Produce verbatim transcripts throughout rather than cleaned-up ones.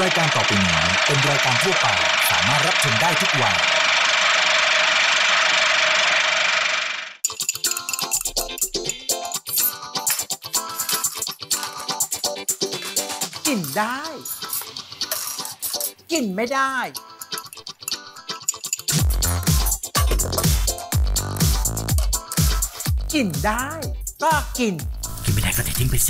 ายการต่อไปนี้เป็นรายการทั่วไปสามารถรับชมได้ทุกวัยกินได้กินไม่ได้กินได้ก็กินกินไม่ได้ก็ทิ้งไปสิ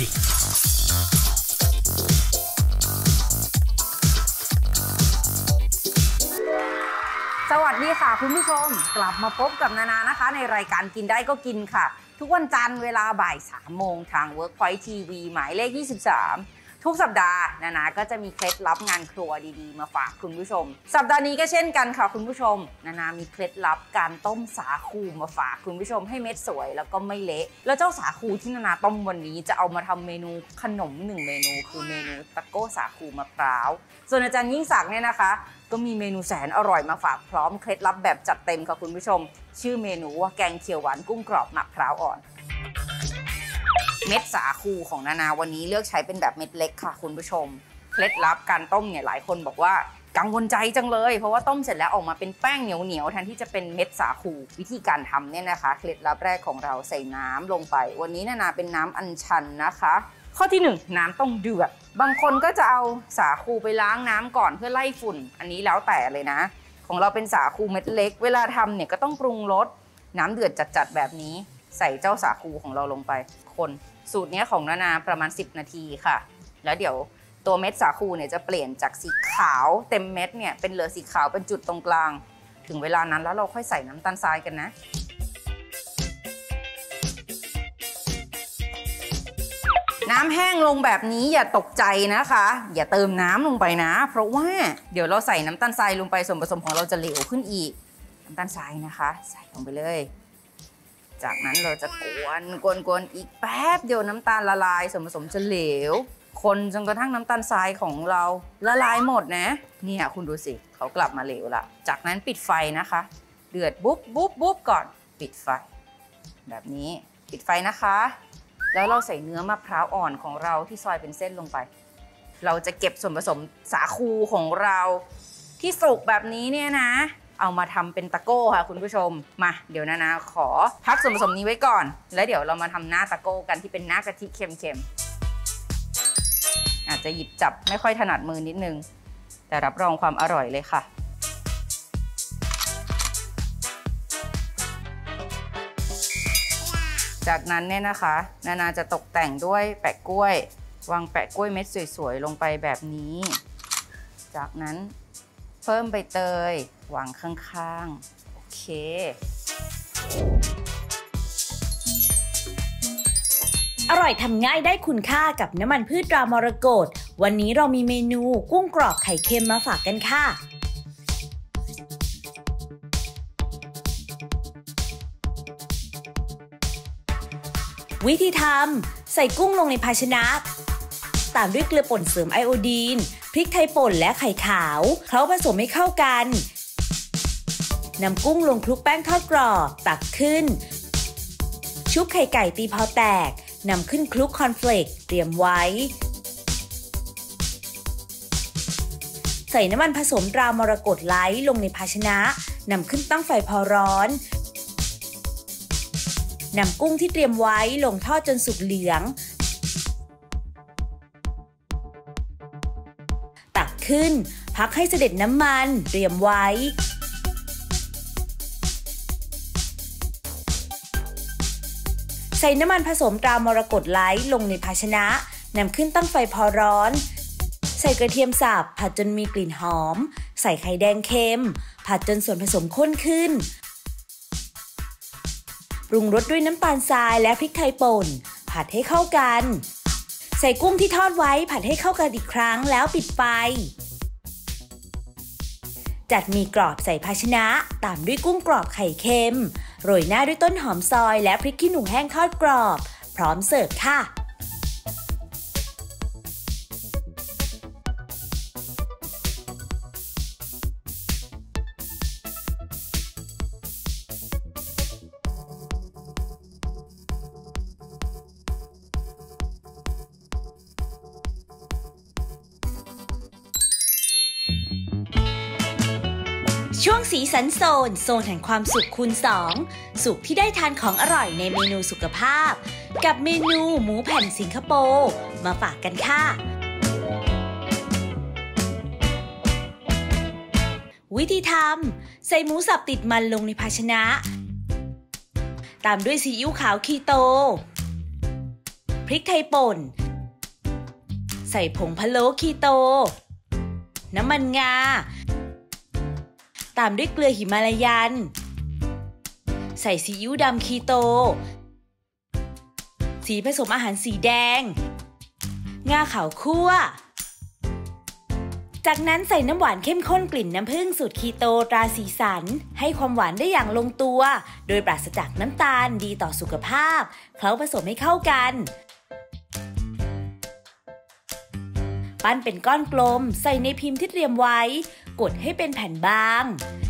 สวัสดีค่ะคุณผู้ชมกลับมาพบกับนานานะคะในรายการกินได้ก็กินค่ะทุกวันจันทร์เวลาบ่ายสามโมงทาง Workpoint ที วี หมายเลขยี่สิบสามทุกสัปดาห์นานาก็จะมีเคล็ดลับงานครัวดีๆมาฝากคุณผู้ชมสัปดาห์นี้ก็เช่นกันค่ะคุณผู้ชมนานามีเคล็ดลับการต้มสาคูมาฝากคุณผู้ชมให้เม็ดสวยแล้วก็ไม่เละแล้วเจ้าสาคูที่นานาต้มวันนี้จะเอามาทำเมนูขนมหนึ่งเมนูคือเมนูตะโก้สาคูมะพร้าวส่วนอาจารย์ยิ่งศักดิ์เนี่ยนะคะก็มีเมนูแสนอร่อยมาฝากพร้อมเคล็ดลับแบบจัดเต็มค่ะคุณผู้ชมชื่อเมนูว่าแกงเขียวหวานกุ้งกรอบมะพร้าวอ่อนเม็ดสาคูของนานาวันนี้เลือกใช้เป็นแบบเม็ดเล็กค่ะคุณผู้ชมเคล็ดลับการต้มเนี่ยหลายคนบอกว่ากังวลใจจังเลยเพราะว่าต้มเสร็จแล้วออกมาเป็นแป้งเหนียวๆแทนที่จะเป็นเม็ดสาคูวิธีการทำเนี่ยนะคะเคล็ดลับแรกของเราใส่น้ำลงไปวันนี้นานาเป็นน้ำอัญชันนะคะข้อที่หนึ่งน้ำต้องเดือดบางคนก็จะเอาสาคูไปล้างน้ำก่อนเพื่อไล่ฝุ่นอันนี้แล้วแต่เลยนะของเราเป็นสาคูเม็ดเล็กเวลาทำเนี่ยก็ต้องปรุงรสน้ำเดือดจัดๆแบบนี้ใส่เจ้าสาคูของเราลงไปคนสูตรนี้ของนานาประมาณสิบนาทีค่ะแล้วเดี๋ยวตัวเม็ดสาคูเนี่ยจะเปลี่ยนจากสีขาวเต็มเม็ดเนี่ยเป็นเหลือสีขาวเป็นจุดตรงกลางถึงเวลานั้นแล้วเราค่อยใส่น้ำตาลทรายกันนะน้ำแห้งลงแบบนี้อย่าตกใจนะคะอย่าเติมน้ำลงไปนะเพราะว่าเดี๋ยวเราใส่น้ำตาลทรายลงไปส่วนผสมของเราจะเหลวขึ้นอีกน้ำตาลทรายนะคะใส่ลงไปเลยจากนั้นเราจะกวนกวนกวนอีกแป๊บเดียวน้ำตาลละลายส่วนผสมจะเหลวคนจนกระทั่งน้ำตาลทรายของเราละลายหมดนะเนี่ยคุณดูสิเขากลับมาเหลวละจากนั้นปิดไฟนะคะเดือดบุ๊บบุ๊บบุ๊บก่อนปิดไฟแบบนี้ปิดไฟนะคะแล้วเราใส่เนื้อมะพร้าวอ่อนของเราที่ซอยเป็นเส้นลงไปเราจะเก็บส่วนผสมสาคูของเราที่สุกแบบนี้เนี่ยนะเอามาทำเป็นตะโก้ค่ะคุณผู้ชมมาเดี๋ยวนานาขอพักส่วนผสมนี้ไว้ก่อนแล้วเดี๋ยวเรามาทำหน้าตะโก้กันที่เป็นหน้ากะทิเค็มๆอาจจะหยิบจับไม่ค่อยถนัดมือนิดนึงแต่รับรองความอร่อยเลยค่ะจากนั้นเนี่ยนะคะนานาจะตกแต่งด้วยแปะกล้วยวางแปะกล้วยเม็ดสวยๆลงไปแบบนี้จากนั้นเพิ่มใบเตยวางข้างๆโอเคอร่อยทำง่ายได้คุณค่ากับน้ำมันพืชตรามรกตวันนี้เรามีเมนูกุ้งกรอบไข่เค็มมาฝากกันค่ะวิธีทำใส่กุ้งลงในภาชนะตามด้วยเกลือป่นเสริมไอโอดีนพริกไทยป่นและไข่ขาวเคล้าผสมให้เข้ากันนำกุ้งลงคลุกแป้งทอดกรอบตักขึ้นชุบไข่ไก่ตีพอแตกนำขึ้นคลุกคอร์นเฟลกเตรียมไว้ใส่น้ำมันผสมตรามรกตไลท์ลงในภาชนะนำขึ้นตั้งไฟพอร้อนนำกุ้งที่เตรียมไว้ลงทอดจนสุกเหลืองตักขึ้นพักให้เสด็จน้ำมันเตรียมไว้ใส่น้ำมันผสมตรามรกตไลท์ลงในภาชนะนำขึ้นตั้งไฟพอร้อนใส่กระเทียมสับผัดจนมีกลิ่นหอมใส่ไข่แดงเค็มผัดจนส่วนผสมข้นขึ้นปรุงรสด้วยน้ำตาลทรายและพริกไทยป่นผัดให้เข้ากันใส่กุ้งที่ทอดไว้ผัดให้เข้ากันอีกครั้งแล้วปิดไฟจัดหมี่กรอบใส่ภาชนะตามด้วยกุ้งกรอบไข่เค็มโรยหน้าด้วยต้นหอมซอยและพริกขี้หนูแห้งทอดกรอบพร้อมเสิร์ฟค่ะช่วงสีสันโซนโซนแห่งความสุขคูณสองสุขที่ได้ทานของอร่อยในเมนูสุขภาพกับเมนูหมูแผ่นสิงคโปร์มาฝากกันค่ะวิธีทำใส่หมูสับติดมันลงในภาชนะตามด้วยซีอิ๊วขาวคีโตพริกไทยป่นใส่ผงพะโล้คีโตน้ำมันงาตามด้วยเกลือหิมาลายันใส่ซีอิ๊วดำคีโตสีผสมอาหารสีแดงงาขาวคั่วจากนั้นใส่น้ำหวานเข้มข้นกลิ่นน้ำผึ้งสูตรคีโตตราสีสันให้ความหวานได้อย่างลงตัวโดยปราศจากน้ำตาลดีต่อสุขภาพเคล้าผสมให้เข้ากันปั้นเป็นก้อนกลมใส่ในพิมพ์ที่เตรียมไว้กดให้เป็นแผ่นบาง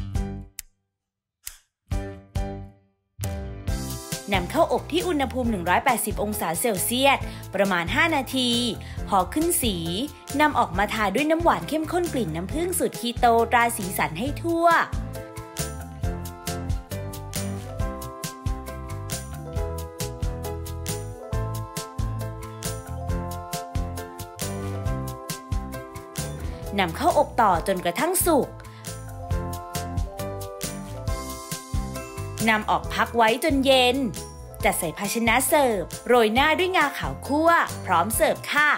นำเข้าอบที่อุณหภูมิหนึ่งร้อยแปดสิบองศาเซลเซียสประมาณห้านาทีพอขึ้นสีนำออกมาทาด้วยน้ำหวานเข้มข้นกลิ่นน้ำผึ้งสูตรคีโตตราสีสันให้ทั่วนำเข้าอบต่อจนกระทั่งสุกนำออกพักไว้จนเย็นจัดใส่ภาชนะเสิร์ฟโรยหน้าด้วยงาขาวคั่วพร้อมเสิร์ฟค่ะ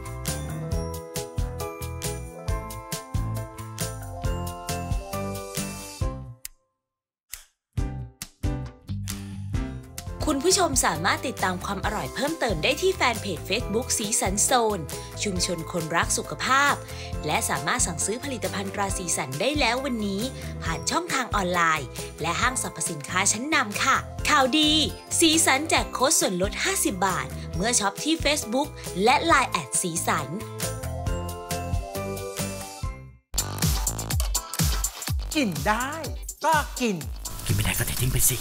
คุณผู้ชมสามารถติดตามความอร่อยเพิ่มเติมได้ที่แฟนเพจ Facebook สีสันโซนชุมชนคนรักสุขภาพและสามารถสั่งซื้อผลิตภัณฑ์ตราสีสันได้แล้ววันนี้ผ่านช่องทางออนไลน์และห้างสรรพสินค้าชั้นนำค่ะข่าวดีสีสันแจกโค้ดส่วนลดห้าสิบบาทเมื่อช็อปที่ Facebook และ ไลน์ แอทสีสันกินได้ก็กินกินไม่ได้ก็เททิ้งไปสิ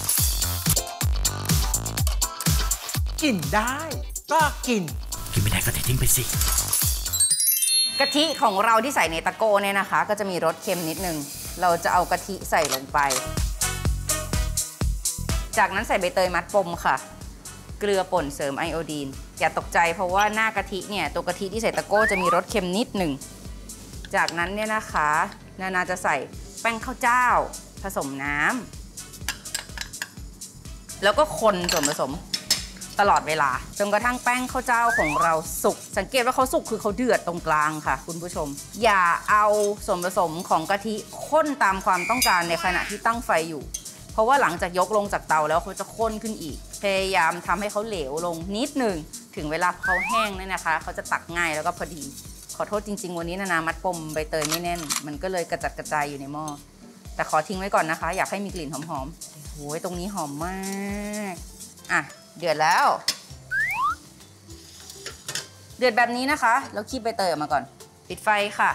กินได้ก็กินกินไม่ได้ก็เททิ้งไปสิกะทิของเราที่ใส่ในตะโก้เนี่ยนะคะก็จะมีรสเค็มนิดนึงเราจะเอากะทิใส่ลงไปจากนั้นใส่ใบเตยมัดปมค่ะเกลือป่นเสริมไอโอดีนอย่าตกใจเพราะว่าหน้ากะทิเนี่ยตัวกะทิที่ใส่ตะโก้จะมีรสเค็มนิดหนึ่งจากนั้นเนี่ยนะคะนานาจะใส่แป้งข้าวเจ้าผสมน้ำแล้วก็คนส่วนผสมตลอดเวลาจนกระทั่งแป้งข้าวเจ้าของเราสุกสังเกตว่าเขาสุกคือเขาเดือดตรงกลางค่ะคุณผู้ชมอย่าเอาส่วนผสมของกะทิข้นตามความต้องการในขณะที่ตั้งไฟอยู่เพราะว่าหลังจากยกลงจากเตาแล้วเขาจะข้นขึ้นอีกพยายามทำให้เขาเหลวลงนิดหนึ่งถึงเวลาเขาแห้งเนี่ยนะคะเขาจะตักง่ายแล้วก็พอดีขอโทษจริงๆวันนี้นานามัดปมใบเตยไม่แน่นมันก็เลยกระจัดกระจายอยู่ในหม้อแต่ขอทิ้งไว้ก่อนนะคะอยากให้มีกลิ่นหอมๆโอ้ยตรงนี้หอมมากอ่ะเดือดแล้วเดือดแบบนี้นะคะแล้วคีบใบเตยออกมาก่อนปิดไฟค่ะ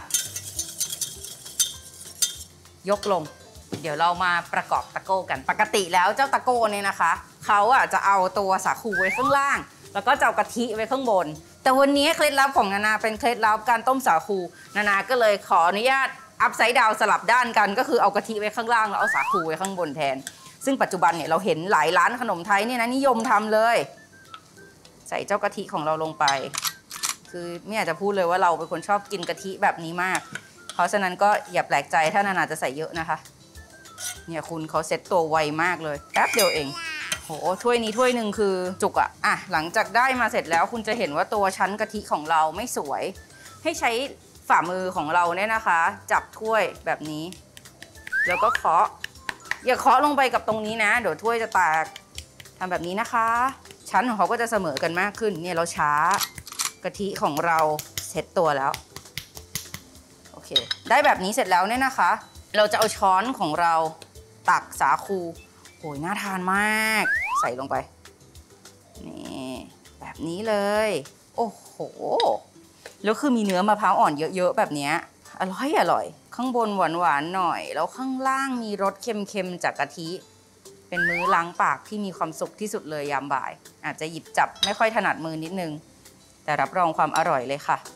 ยกลงเดี๋ยวเรามาประกอบตะโก้กันปกติแล้วเจ้าตะโก้เนี่ยนะคะเขาอ่ะจะเอาตัวสาคูไว้ข้างล่างแล้วก็จะเอากะทิไว้ข้างบนแต่วันนี้เคล็ดลับของนานาเป็นเคล็ดลับการต้มสาคูนานาก็เลยขออนุญาตอัพไซด์ดาวสลับด้านกันก็คือเอากะทิไว้ข้างล่างแล้วเอาสาคูไว้ข้างบนแทนซึ่งปัจจุบันเนี่ยเราเห็นหลายร้านขนมไทยเนี่ยนะนิยมทำเลยใส่เจ้ากะทิของเราลงไปคือไม่อยากจะพูดเลยว่าเราเป็นคนชอบกินกะทิแบบนี้มากเพราะฉะนั้นก็อย่าแปลกใจถ้านานาจะใส่เยอะนะคะเนี่ยคุณเขาเซ็ตตัวไวมากเลยแป๊บเดียวเองโหถ้วยนี้ถ้วยหนึ่งคือจุกอะอ่ะหลังจากได้มาเสร็จแล้วคุณจะเห็นว่าตัวชั้นกะทิของเราไม่สวยให้ใช้ฝ่ามือของเราเนี่ยนะคะจับถ้วยแบบนี้แล้วก็เคาะอย่าเคาะลงไปกับตรงนี้นะเดี๋ยวถ้วยจะแตกทำแบบนี้นะคะชั้นของเขาก็จะเสมอกันมากขึ้นเนี่ยเราช้ากะทิของเราเซ็ตตัวแล้วโอเคได้แบบนี้เสร็จแล้วเนี่ยนะคะเราจะเอาช้อนของเราตักสาคูโหยน่าทานมากใส่ลงไปนี่แบบนี้เลยโอ้โหแล้วคือมีเนื้อมะพร้าวอ่อนเยอะๆแบบนี้อร่อยอร่อยข้างบนหวานๆหน่อยแล้วข้างล่างมีรสเค็มๆจากกะทิเป็นมื้อล้างปากที่มีความสุขที่สุดเลยยามบ่ายอาจจะหยิบจับไม่ค่อยถนัดมือนิดนึงแต่รับรองความอร่อยเลยค่ะ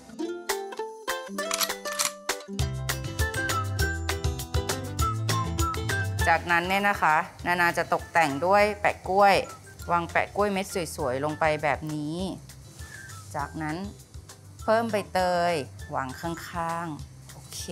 จากนั้นเนี่ยนะคะนานาจะตกแต่งด้วยแปะกล้วยวางแปะกล้วยเม็ดสวยๆลงไปแบบนี้จากนั้นเพิ่มใบเตยวางข้างๆโอเค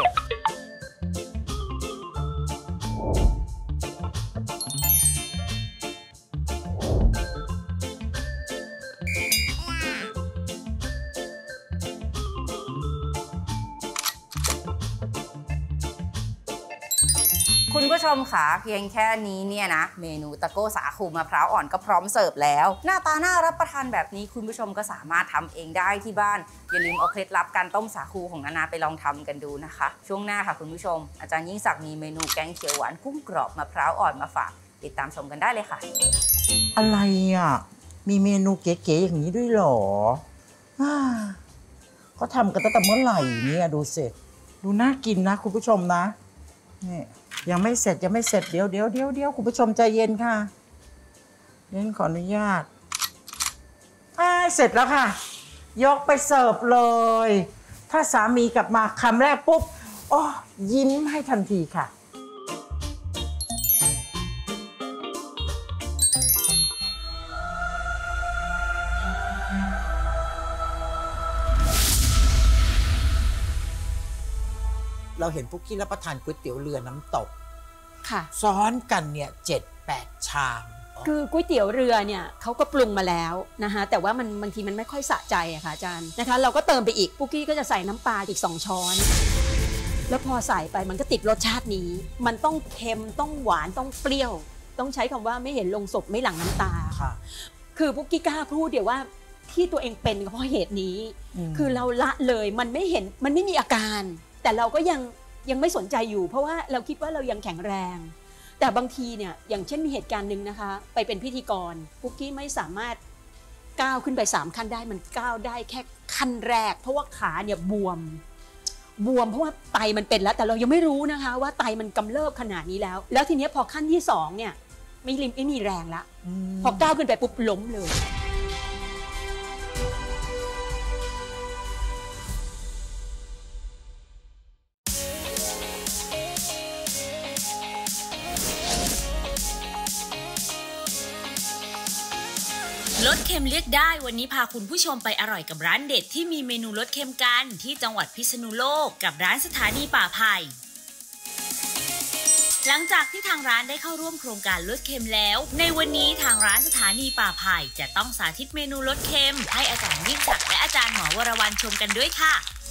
คุณผู้ชมค่ะเพียงแค่นี้เนี่ยนะเมนูตะโก้สาคูมะพร้าวอ่อนก็พร้อมเสิร์ฟแล้วหน้าตาน่ารับประทานแบบนี้คุณผู้ชมก็สามารถทำเองได้ที่บ้านอย่าลืมเอาเคล็ดลับการต้มสาคูของนานาไปลองทำกันดูนะคะช่วงหน้าค่ะคุณผู้ชมอาจารย์ยิ่งศักดิ์มีเมนูแกงเขียวหวานกุ้งกรอบมะพร้าวอ่อนมาฝากติดตามชมกันได้เลยค่ะอะไรอ่ะมีเมนูเก๋ๆอย่างนี้ด้วยเหรอเขาทำกันตั้งแต่เมื่อไหร่เนี่ยดูสิดูน่ากินนะคุณผู้ชมนะนี่ยังไม่เสร็จยังไม่เสร็จเดี๋ยวเดี๋ยวเดี๋ยวเดี๋ยวคุณผู้ชมใจเย็นค่ะเน้นขออนุญาตอ่าเสร็จแล้วค่ะยกไปเสิร์ฟเลยถ้าสามีกลับมาคำแรกปุ๊บอ๋อยิ้มให้ทันทีค่ะเราเห็นปุ๊กกี้รับประทานก๋วยเตี๋ยวเรือน้ำตกค่ะซ้อนกันเนี่ยเจ็ดแปดชามคือก๋วยเตี๋ยวเรือเนี่ยเขาก็ปรุงมาแล้วนะคะแต่ว่ามันบางทีมันไม่ค่อยสะใจอะค่ะอาจารย์นะคะเราก็เติมไปอีกปุ๊กกี้ก็จะใส่น้ำปลาอีกสองช้อนแล้วพอใส่ไปมันก็ติดรสชาตินี้มันต้องเค็มต้องหวานต้องเปรี้ยวต้องใช้คำว่าไม่เห็นลงศพไม่หลั่งน้ำตาค่ะคือปุ๊กกี้กล้าพูดเดี๋ยวว่าที่ตัวเองเป็นเพราะเหตุนี้คือเราละเลยมันไม่เห็นมันไม่มีอาการแต่เราก็ยังยังไม่สนใจอยู่เพราะว่าเราคิดว่าเรายังแข็งแรงแต่บางทีเนี่ยอย่างเช่นมีเหตุการณ์หนึ่งนะคะไปเป็นพิธีกรปุ๊กกี้ไม่สามารถก้าวขึ้นไปสามขั้นได้มันก้าวได้แค่ขั้นแรกเพราะว่าขาเนี่ยบวมบวมเพราะว่าไตมันเป็นแล้วแต่เรายังไม่รู้นะคะว่าไตมันกำเริบขนาดนี้แล้วแล้วทีนี้พอขั้นที่สองเนี่ยไม่ริมไม่มีแรงละพอก้าวขึ้นไปปุ๊บล้มเลยลดเค็มเรียกได้วันนี้พาคุณผู้ชมไปอร่อยกับร้านเด็ดที่มีเมนูลดเค็มกันที่จังหวัดพิษณุโลกกับร้านสถานีป่าไผ่หลังจากที่ทางร้านได้เข้าร่วมโครงการลดเค็มแล้วในวันนี้ทางร้านสถานีป่าไผ่จะต้องสาธิตเมนูลดเค็มให้อาจารย์ยิ่งศักดิ์และอาจารย์หมอวรวรรณชมกันด้วยค่ะ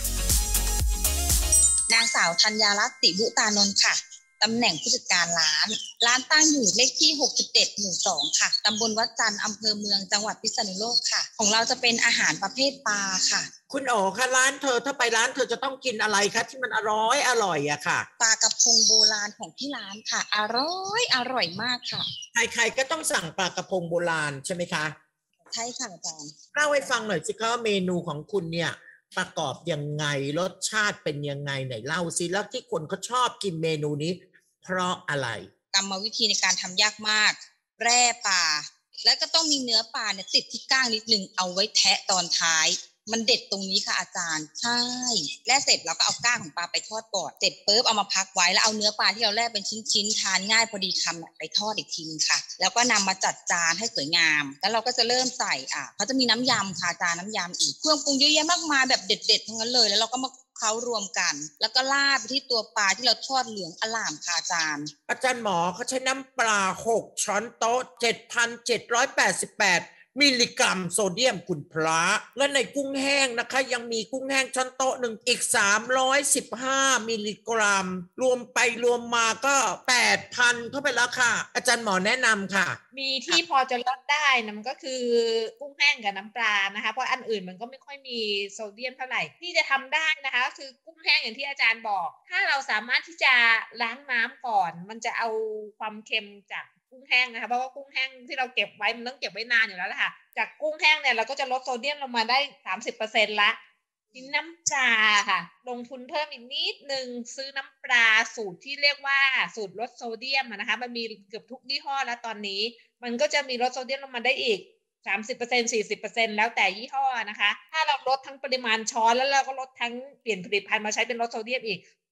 นางสาวธัญญารัตน์ติบุตานนท์ค่ะตำแหน่งผู้จัดการร้านร้านตั้งอยู่เลขที่หกสิบเจ็ดหมู่สองค่ะตำบลวัดจันทร์อำเภอเมืองจังหวัดพิษณุโลกค่ะของเราจะเป็นอาหารประเภทปลาค่ะคุณโอ๋คะร้านเธอถ้าไปร้านเธอจะต้องกินอะไรคะที่มันอร่อยอร่อยอะค่ะปลากระพงโบราณของที่ร้านค่ะอร่อยอร่อยมากค่ะใครๆก็ต้องสั่งปลากระพงโบราณใช่ไหมคะใช่ค่ะอาจารย์เล่าให้ฟังหน่อยสิคะเมนูของคุณเนี่ยประกอบยังไงรสชาติเป็นยังไงไหนเล่าสิแล้วที่คนเขาชอบกินเมนูนี้เพราะอะไรกรรมวิธีในการทำยากมากแร่ปลาแล้วก็ต้องมีเนื้อปลาเนี่ยติดที่ก้างนิดนึงเอาไว้แทะตอนท้ายมันเด็ดตรงนี้ค่ะอาจารย์ใช่แล่เสร็จเราก็เอาก้างของปลาไปทอดก่อนเสร็จปุ๊บเอามาพักไว้แล้วเอาเนื้อปลาที่เราแล่เป็นชิ้นๆทานง่ายพอดีคำไปทอดอีกทีนึงค่ะแล้วก็นำมาจัดจานให้สวยงามแล้วเราก็จะเริ่มใส่อ่ะเขาจะมีน้ำยำค่ะจานน้ำยำอีกเครื่องปรุงเยอะแยะมากมายแบบเด็ดๆทั้งนั้นเลยแล้วเราก็มาเขารวมกันแล้วก็ราดไปที่ตัวปลาที่เราทอดเหลืองอล่ามค่ะอาจารย์อาจารย์หมอเขาใช้น้ำปลาหกช้อนโต๊ะ เจ็ดพันเจ็ดร้อยแปดสิบแปด มิลลิกรัมโซเดียมคุณพระและในกุ้งแห้งนะคะยังมีกุ้งแห้งช้อนโต๊ะหนึ่งอีกสามร้อยสิบห้ามิลลิกรัมรวมไปรวมมาก็ แปดพัน เข้าไปแล้วค่ะอาจารย์หมอแนะนำค่ะมีที่พอจะลดได้นะมันก็คือกุ้งแห้งกับน้ำปลานะคะเพราะอันอื่นมันก็ไม่ค่อยมีโซเดียมเท่าไหร่ที่จะทำได้นะคะก็คือกุ้งแห้งอย่างที่อาจารย์บอกถ้าเราสามารถที่จะล้างน้ำก่อนมันจะเอาความเค็มจากกุ้งแห้งนะคะเพราะว่ากุ้งแห้งที่เราเก็บไว้มันต้องเก็บไว้นานอยู่แล้วแหละค่ะจากกุ้งแห้งเนี่ยเราก็จะลดโซเดียมลงมาได้ สามสิบเปอร์เซ็นต์ ละทีน้ำปลาค่ะลงทุนเพิ่มอีกนิดนึงซื้อน้ำปลาสูตรที่เรียกว่าสูตรลดโซเดียมนะคะมันมีเกือบทุกยี่ห้อแล้วตอนนี้มันก็จะมีลดโซเดียมลงมาได้อีก สามสิบเปอร์เซ็นต์ สี่สิบเปอร์เซ็นต์ แล้วแต่ยี่ห้อนะคะถ้าเราลดทั้งปริมาณช้อนแล้วเราก็ลดทั้งเปลี่ยนผลิตภัณฑ์มาใช้เป็นลดโซเดียมอีก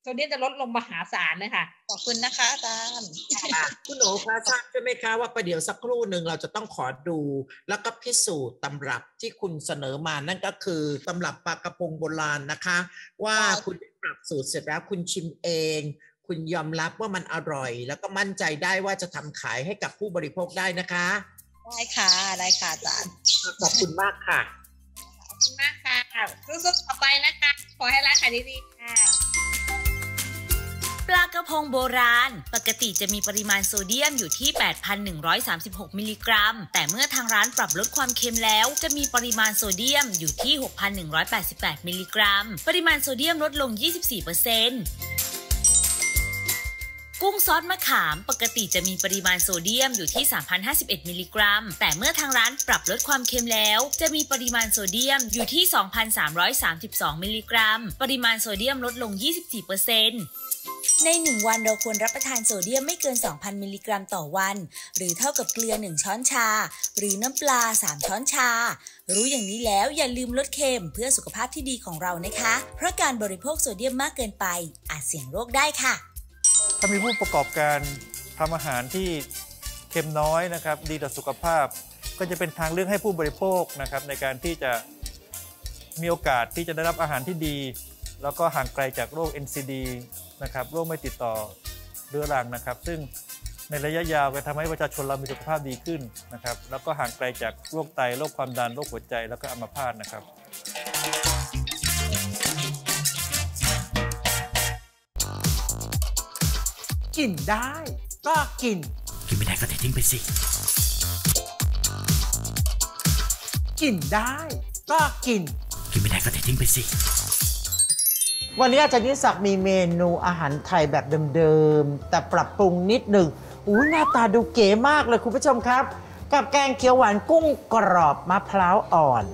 โซเดียมจะลดลงมหาศาลเลยค่ะขอบคุณนะคะอาจารย์คุณหนูคะทราบใช่ไหมคะว่าประเดี๋ยวสักครู่หนึ่งเราจะต้องขอดูแล้วก็พิสูจน์ตำรับที่คุณเสนอมานั่นก็คือตำรับปลากระพงโบราณนะคะ ว่าคุณปรับสูตรเสร็จแล้วคุณชิมเอง คุณยอมรับว่ามันอร่อย แล้วก็มั่นใจได้ว่าจะทำขายให้กับผู้บริโภคได้นะคะได้ค่ะได้ค่ะอาจารย์ขอบคุณมากค่ะขอบคุณมากค่ะสู้ๆต่อไปนะคะขอให้ร้านขายดีๆค่ะปลากระพงโบราณปกติจะมีปริมาณโซเดียมอยู่ที่ แปดพันหนึ่งร้อยสามสิบหก มิลลิกรัมแต่เมื่อทางร้านปรับลดความเค็มแล้วจะมีปริมาณโซเดียมอยู่ที่ หกพันหนึ่งร้อยแปดสิบแปด มิลลิกรัมปริมาณโซเดียมลดลง ยี่สิบสี่เปอร์เซ็นต์ กุ้งซอสมะขามปกติจะมีปริมาณโซเดียมอยู่ที่ สามพันห้าสิบเอ็ด มิลลิกรัมแต่เมื่อทางร้านปรับลดความเค็มแล้วจะมีปริมาณโซเดียมอยู่ที่ สองพันสามร้อยสามสิบสอง มิลลิกรัมปริมาณโซเดียมลดลง ยี่สิบสี่เปอร์เซ็นต์ในหนึ่งวันเราควรรับประทานโซเดียมไม่เกิน สองพัน มิลลิกรัมต่อวันหรือเท่ากับเกลือหนึ่งช้อนชาหรือน้ำปลาสามช้อนชารู้อย่างนี้แล้วอย่าลืมลดเค็มเพื่อสุขภาพที่ดีของเรานะคะเพราะการบริโภคโซเดียมมากเกินไปอาจเสี่ยงโรคได้ค่ะถ้ามีผู้ประกอบการทำอาหารที่เค็มน้อยนะครับดีต่อสุขภาพก็จะเป็นทางเลือกให้ผู้บริโภคนะครับในการที่จะมีโอกาสที่จะได้รับอาหารที่ดีแล้วก็ห่างไกลจากโรค เอ็น ซี ดี นะครับโรคไม่ติดต่อเรื้อรังนะครับซึ่งในระยะยาวจะทำให้ประชาชนเรามีสุขภาพดีขึ้นนะครับแล้วก็ห่างไกลจากโรคไตโรคความดันโรคหัวใจแล้วก็อัมพาตนะครับกินได้ก็กินกินไม่ได้ก็เททิ้งไปสิกินได้ก็กินกินไม่ได้ก็เททิ้งไปสิวันนี้อาจารย์นิสักมีเมนูอาหารไทยแบบเดิมๆแต่ปรับปรุงนิดหนึ่งอู้หน้าตาดูเก๋มากเลยคุณผู้ชมครับกับแกงเขียวหวานกุ้งกรอบมะพร้าวอ่อน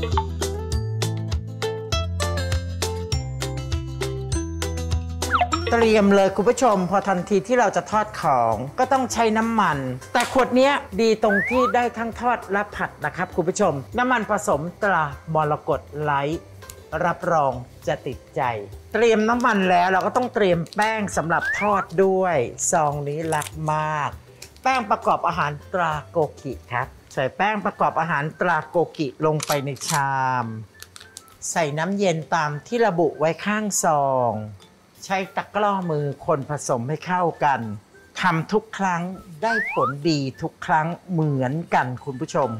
เตรียมเลยคุณผู้ชมพอทันทีที่เราจะทอดของก็ต้องใช้น้ำมันแต่ขวดนี้ดีตรงที่ได้ทั้งทอดและผัดนะครับคุณผู้ชมน้ำมันผสมตรามรกตไลท์รับรองจะติดใจเตรียมน้ำมันแล้วเราก็ต้องเตรียมแป้งสำหรับทอดด้วยซองนี้รักมากแป้งประกอบอาหารตราโกกิครับใส่แป้งประกอบอาหารตราโกกิลงไปในชามใส่น้ำเย็นตามที่ระบุไว้ข้างซองใช้ตะกร้อมือคนผสมให้เข้ากันทำทุกครั้งได้ผลดีทุกครั้งเหมือนกันคุณผู้ชม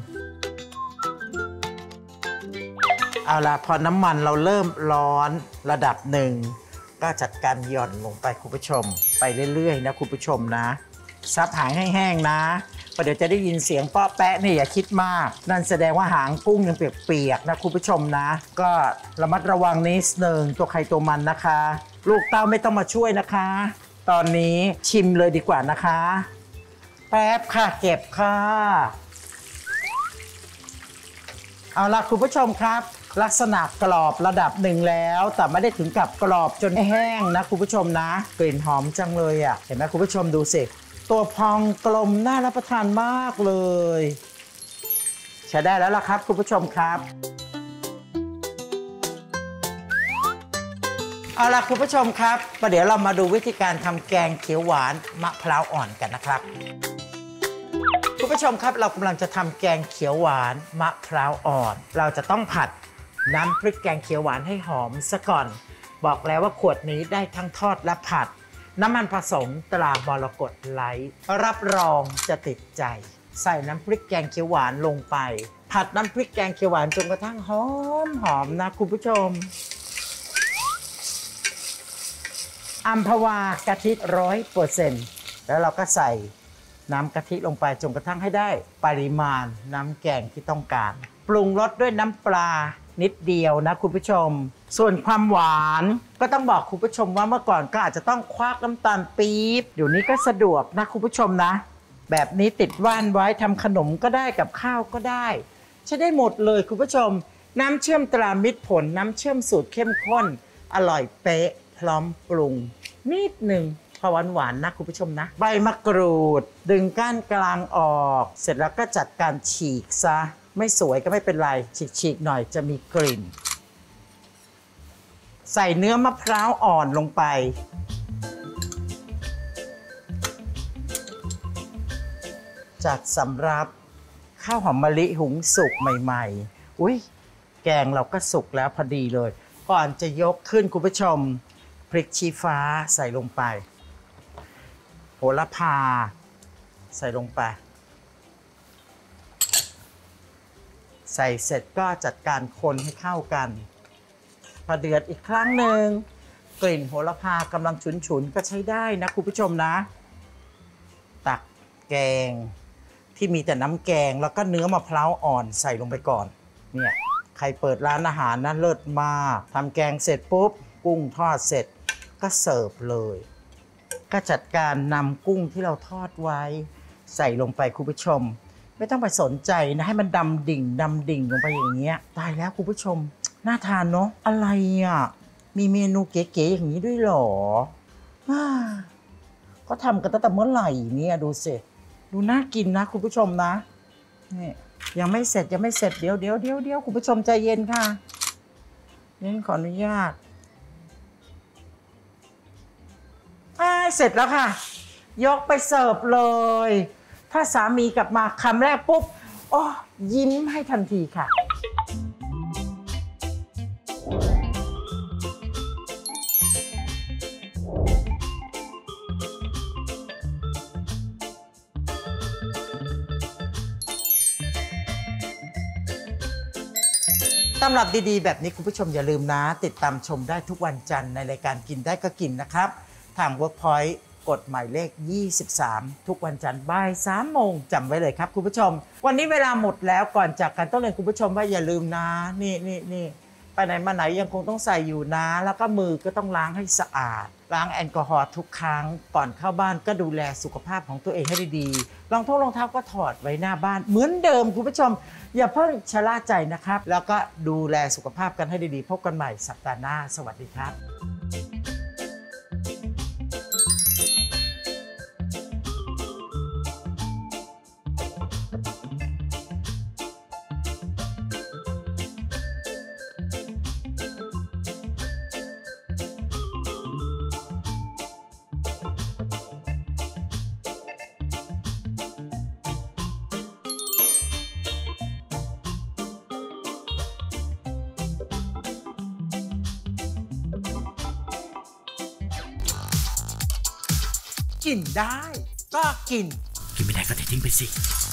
เอาล่ะพอน้ำมันเราเริ่มร้อนระดับหนึ่งก็จัดการหย่อนลงไปคุณผู้ชมไปเรื่อยๆนะคุณผู้ชมนะซับหางให้แห้งนะเพราะเดี๋ยวจะได้ยินเสียงเปาะแปะนี่อย่าคิดมากนั่นแสดงว่าหางกุ้งยังเปียกๆนะคุณผู้ชมนะก็ระมัดระวังนิดนึงตัวใครตัวมันนะคะลูกเต้าไม่ต้องมาช่วยนะคะตอนนี้ชิมเลยดีกว่านะคะแป๊บค่ะเก็บค่ะเอาล่ะคุณผู้ชมครับลักษณะกรอบระดับหนึ่งแล้วแต่ไม่ได้ถึงกับกรอบจนแห้งนะคุณผู้ชมนะกลิ่นหอมจังเลยอ่ะเห็นไหมคุณผู้ชมดูสิตัวพองกลมน่ารับประทานมากเลยใช้ได้แล้วล่ะครับคุณผู้ชมครับเอาล่ะคุณผู้ชมครับประเดี๋ยวเรามาดูวิธีการทำแกงเขียวหวานมะพร้าวอ่อนกันนะครับคุณผู้ชมครับเรากำลังจะทำแกงเขียวหวานมะพร้าวอ่อนเราจะต้องผัดน้ำพริกแกงเขียวหวานให้หอมซะก่อนบอกแล้วว่าขวดนี้ได้ทั้งทอดและผัดน้ำมันผสมตรามรกตไลท์รับรองจะติดใจใส่น้ำพริกแกงเขียวหวานลงไปผัดน้ำพริกแกงเขียวหวานจนกระทั่งหอมหอมนะคุณผู้ชมอัมพวากะทิร้อยเปอร์เซ็นต์แล้วเราก็ใส่น้ำกะทิลงไปจนกระทั่งให้ได้ปริมาณน้ำแกงที่ต้องการปรุงรสด้วยน้ำปลานิดเดียวนะคุณผู้ชมส่วนความหวานก็ต้องบอกคุณผู้ชมว่าเมื่อก่อนก็อาจจะต้องควักน้ำตาลปี๊บเดี๋ยวนี้ก็สะดวกนะคุณผู้ชมนะแบบนี้ติดว่านไว้ทำขนมก็ได้กับข้าวก็ได้ใช้ได้หมดเลยคุณผู้ชมน้ำเชื่อมตรามิตรผลน้ำเชื่อมสูตรเข้มข้นอร่อยเป๊ะพร้อมปรุงนิดหนึ่งพอหวานหวานนะคุณผู้ชมนะใบมะกรูดดึงก้านกลางออกเสร็จแล้วก็จัดการฉีกซะไม่สวยก็ไม่เป็นไรฉีกๆหน่อยจะมีกลิ่นใส่เนื้อมะพร้าวอ่อนลงไปจากสำรับข้าวหอมมะลิหุงสุกใหม่ๆอุ้ยแกงเราก็สุกแล้วพอดีเลยก่อนจะยกขึ้นคุณผู้ชมพริกชี้ฟ้าใส่ลงไปโหระพาใส่ลงไปใส่เสร็จก็จัดการคนให้เข้ากันพอเดือดอีกครั้งหนึ่งกลิ่นโหระพากำลังฉุนๆก็ใช้ได้นะคุณผู้ชมนะตักแกงที่มีแต่น้ำแกงแล้วก็เนื้อมะพร้าวอ่อนใส่ลงไปก่อนเนี่ยใครเปิดร้านอาหารนะเลิศมากทำแกงเสร็จปุ๊บกุ้งทอดเสร็จก็เสิร์ฟเลยก็จัดการนำกุ้งที่เราทอดไว้ใส่ลงไปคุณผู้ชมไม่ต้องไปสนใจนะให้มันดำดิ่งดำดิ่งลงไปอย่างเงี้ยตายแล้วคุณผู้ชมน่าทานเนาะอะไรอ่ะมีเมนูเก๋ๆอย่างนี้ด้วยเหรอเขาทำกันตั้งแต่เมื่อไหร่เนี่ยดูสิดูน่ากินนะคุณผู้ชมนะนี่ยังไม่เสร็จยังไม่เสร็จเดี๋ยวเดี๋ยวเดี๋ยวเดี๋ยวคุณผู้ชมใจเย็นค่ะนี่ขออนุญาตอ่าเสร็จแล้วค่ะยกไปเสิร์ฟเลยถ้าสามีกลับมาคำแรกปุ๊บโอ้ยิ้มให้ทันทีค่ะตำรับดีๆแบบนี้คุณผู้ชมอย่าลืมนะติดตามชมได้ทุกวันจันทร์ในรายการกินได้ก็กินนะครับทาง Workpoint กฎหมายเลขยี่สิบสามทุกวันจันทร์บ่ายสามโมงจำไว้เลยครับคุณผู้ชมวันนี้เวลาหมดแล้วก่อนจากกันต้องเรียนคุณผู้ชมว่าอย่าลืมนะนี่นี่นี่ไปไหนมาไหนยังคงต้องใส่อยู่นะแล้วก็มือก็ต้องล้างให้สะอาดล้างแอลกอฮอล์ทุกครั้งก่อนเข้าบ้านก็ดูแลสุขภาพของตัวเองให้ดีๆรองเท้ารองเท้าก็ถอดไว้หน้าบ้านเหมือนเดิมคุณผู้ชมอย่าเพิ่งชะล่าใจนะครับแล้วก็ดูแลสุขภาพกันให้ดีๆพบกันใหม่สัปดาห์หน้าสวัสดีครับกินได้ก็กินกินไม่ได้ก็ทิ้งไปสิ